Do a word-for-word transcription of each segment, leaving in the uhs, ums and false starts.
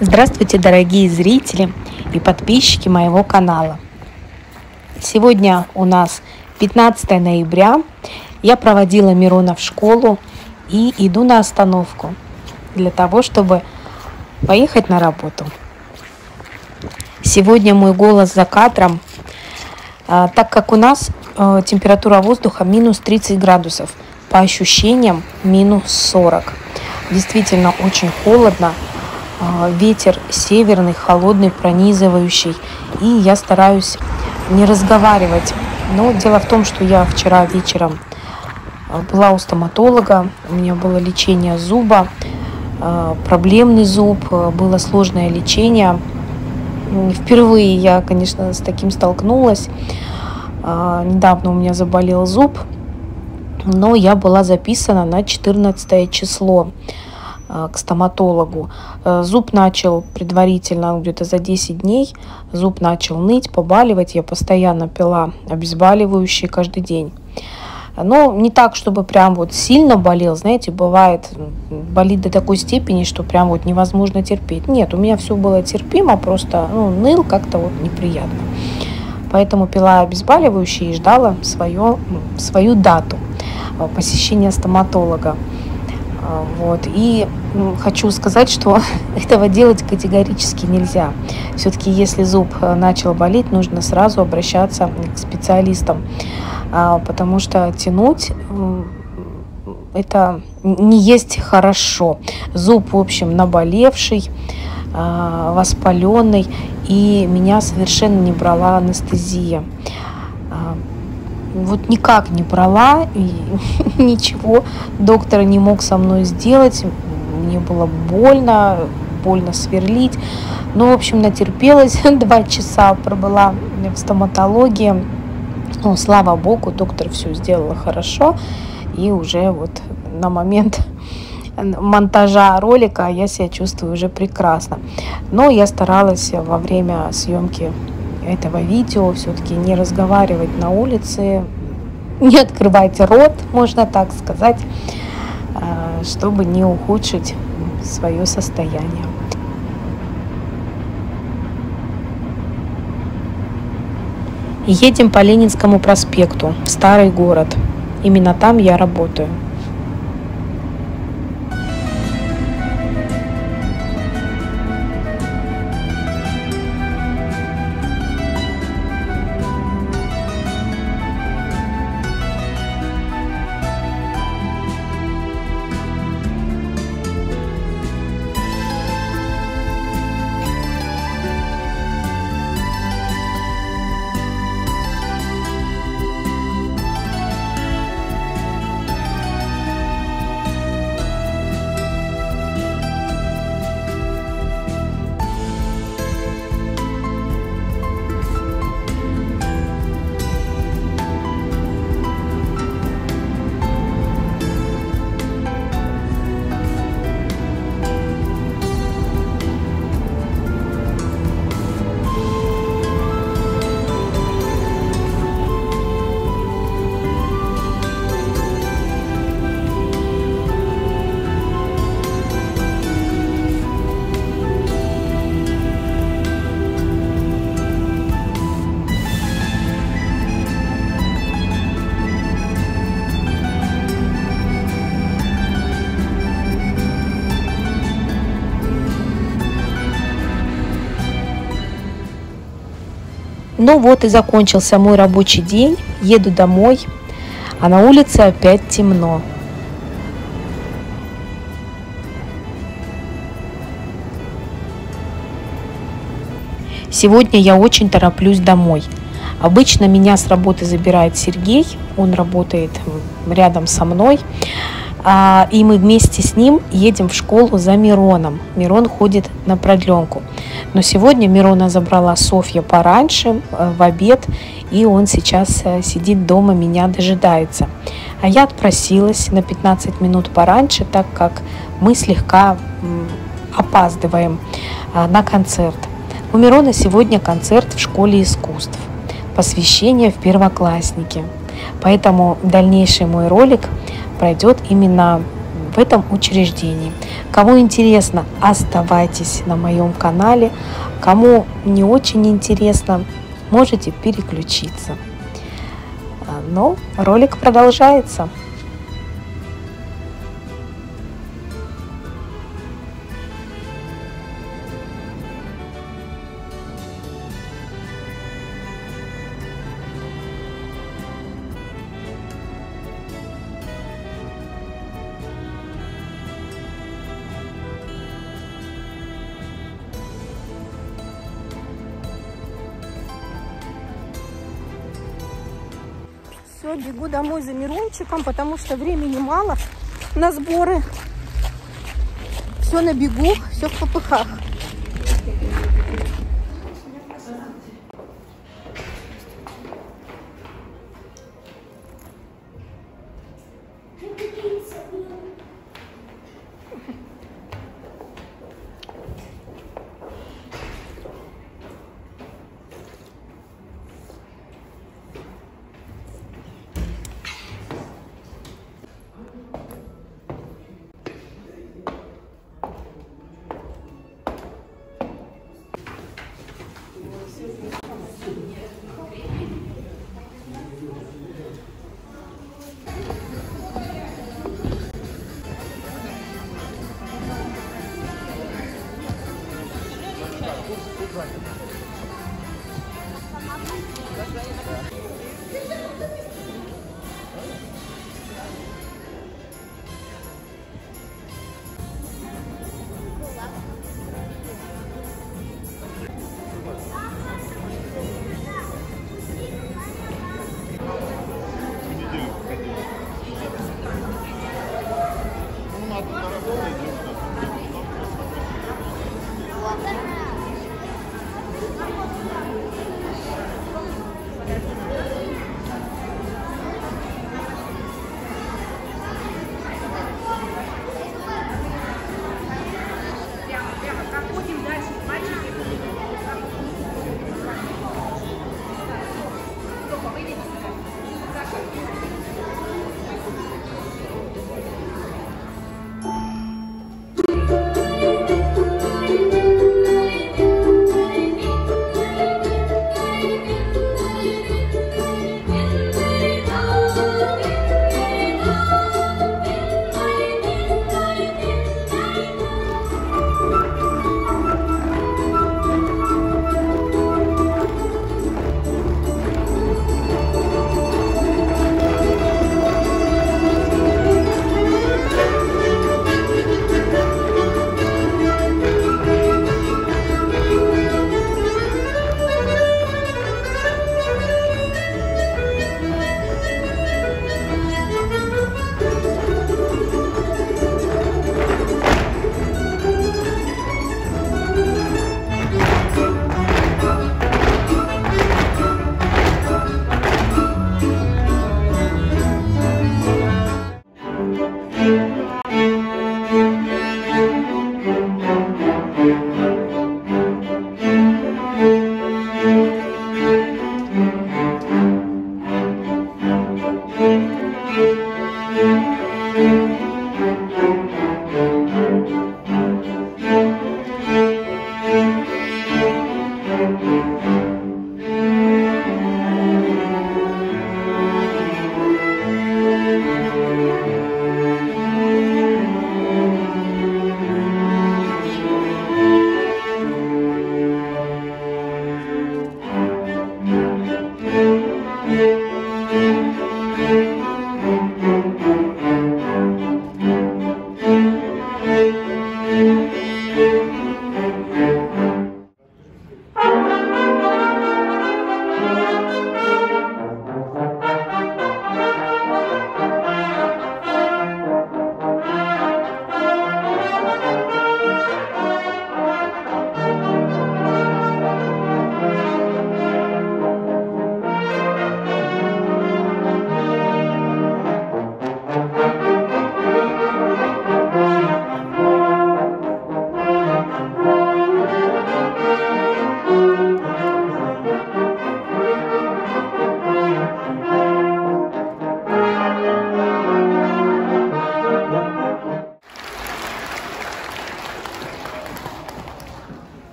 Здравствуйте, дорогие зрители и подписчики моего канала. Сегодня у нас пятнадцатое ноября. Я проводила Мирона в школу и иду на остановку для того, чтобы поехать на работу. Сегодня мой голос за кадром, так как у нас температура воздуха минус тридцать градусов, по ощущениям минус сорок. Действительно очень холодно. Ветер северный, холодный, пронизывающий. И я стараюсь не разговаривать. Но дело в том, что я вчера вечером была у стоматолога. У меня было лечение зуба, проблемный зуб, было сложное лечение. Впервые я, конечно, с таким столкнулась. Недавно у меня заболел зуб, но я была записана на четырнадцатое число к стоматологу. Зуб начал предварительно где-то за десять дней, зуб начал ныть, побаливать. Я постоянно пила обезболивающие каждый день. Но не так, чтобы прям вот сильно болел, знаете, бывает, болит до такой степени, что прям вот невозможно терпеть. Нет, у меня все было терпимо, просто ну, ныл как-то вот неприятно. Поэтому пила обезболивающие и ждала свое, свою дату посещения стоматолога. Вот. И хочу сказать, что этого делать категорически нельзя. Все-таки, если зуб начал болеть, нужно сразу обращаться к специалистам, потому что тянуть это не есть хорошо. Зуб, в общем, наболевший, воспаленный, и меня совершенно не брала анестезия. Вот никак не брала, и ничего доктор не мог со мной сделать. Мне было больно, больно сверлить. Ну, в общем, натерпелась, два часа пробыла в стоматологии. Ну, слава богу, доктор все сделала хорошо. И уже вот на момент монтажа ролика я себя чувствую уже прекрасно. Но я старалась во время съемки этого видео все-таки не разговаривать на улице, не открывать рот, можно так сказать, чтобы не ухудшить свое состояние. Едем по Ленинскому проспекту в старый город. Именно там я работаю. Ну вот и закончился мой рабочий день. Еду домой, а на улице опять темно. Сегодня я очень тороплюсь домой. Обычно меня с работы забирает Сергей, он работает рядом со мной. И мы вместе с ним едем в школу за Мироном. Мирон ходит на продленку. Но сегодня Мирона забрала Софья пораньше, в обед, и он сейчас сидит дома, меня дожидается. А я отпросилась на пятнадцать минут пораньше, так как мы слегка опаздываем на концерт. У Мирона сегодня концерт в школе искусств, посвящение в первоклассники. Поэтому дальнейший мой ролик пройдет именно в этом учреждении. Кому интересно, оставайтесь на моем канале. Кому не очень интересно, можете переключиться. Но ролик продолжается. Все, бегу домой за Мирончиком, потому что времени мало на сборы. Все на бегу, все в попыхах.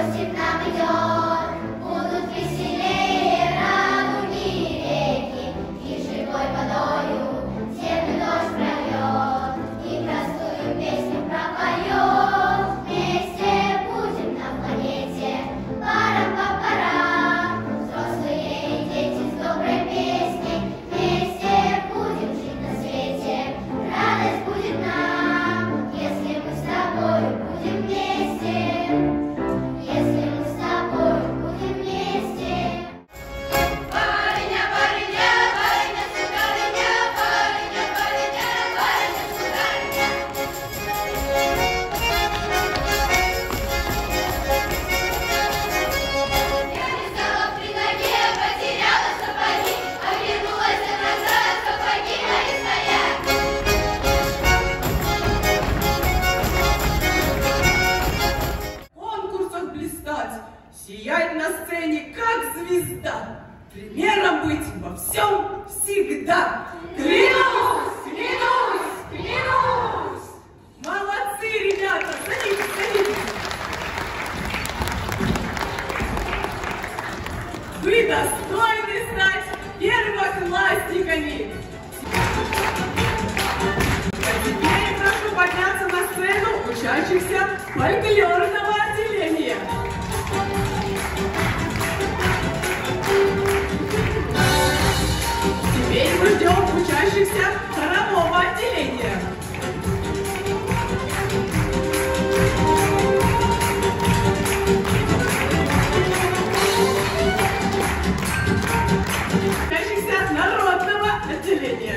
Сиять на сцене, как звезда, примером быть во всем всегда. Клянусь, клянусь, клянусь! Молодцы, ребята, садитесь, садитесь. Вы достойны стать первоклассниками. А теперь прошу подняться на сцену учащихся фольклорного отделения. Теперь мы ждем учащихся хорового отделения. Учащихся народного отделения.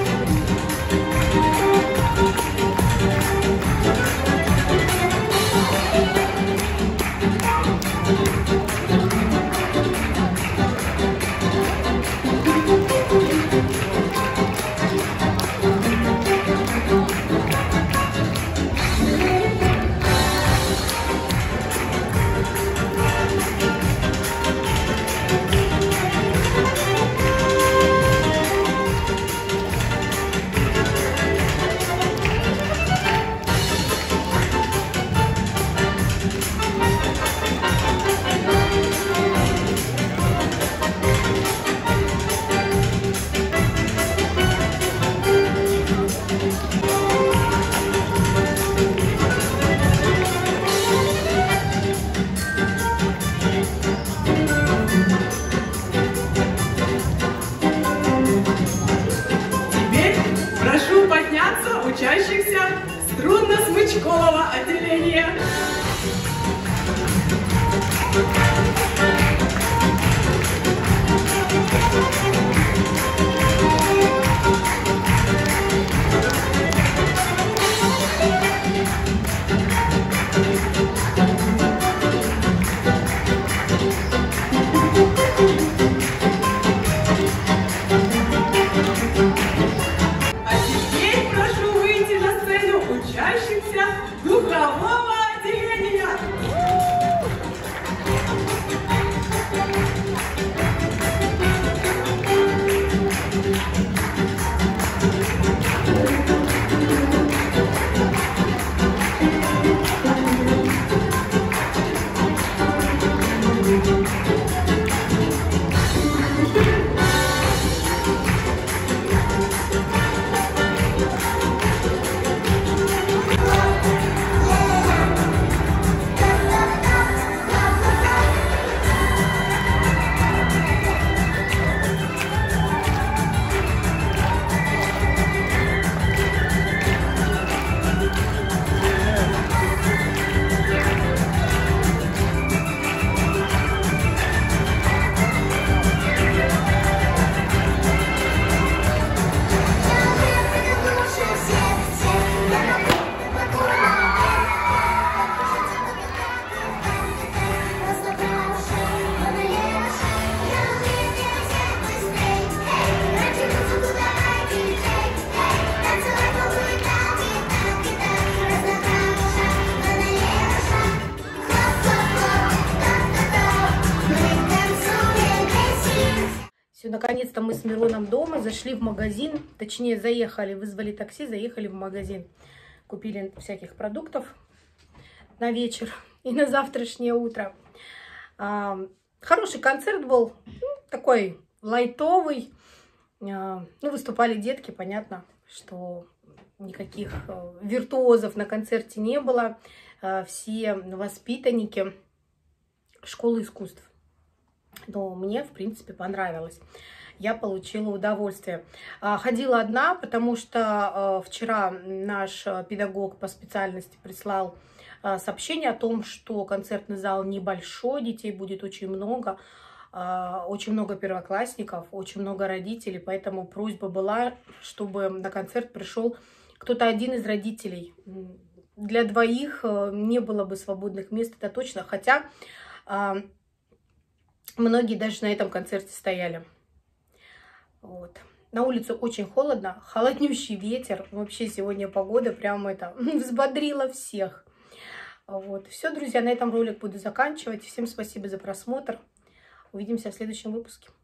Учащихся струнно-смычкового отделения. Учащихся духового отделения. Все, наконец-то мы с Мироном дома, зашли в магазин, точнее заехали, вызвали такси, заехали в магазин, купили всяких продуктов. на вечер и на завтрашнее утро. Хороший концерт был, такой лайтовый. Ну, выступали детки, понятно, что никаких виртуозов на концерте не было. Все воспитанники школы искусств. Но мне, в принципе, понравилось. Я получила удовольствие. Ходила одна, потому что вчера наш педагог по специальности прислал сообщение о том, что концертный зал небольшой, детей будет очень много, очень много первоклассников, очень много родителей, поэтому просьба была, чтобы на концерт пришел кто-то один из родителей. Для двоих не было бы свободных мест, это точно, хотя многие даже на этом концерте стояли. Вот. На улице очень холодно, холоднющий ветер, вообще сегодня погода прям это взбодрила всех. Вот. Все, друзья, на этом ролик буду заканчивать. Всем спасибо за просмотр. Увидимся в следующем выпуске.